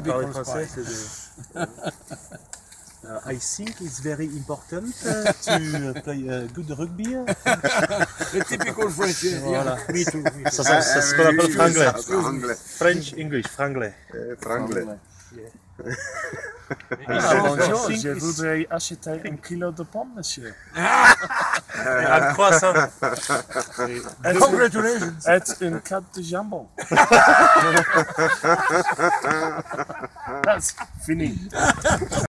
parler français, c'est de... I think it's very important to play good rugby. Le typical French. Voilà, me too. Ça c'est ce qu'on appelle franglais. French, English, franglais. Franglais. Bonjour, je voudrais acheter un kilo de pommes, monsieur. Un croissant. Congratulations. Et une carte de jambon. That's fini.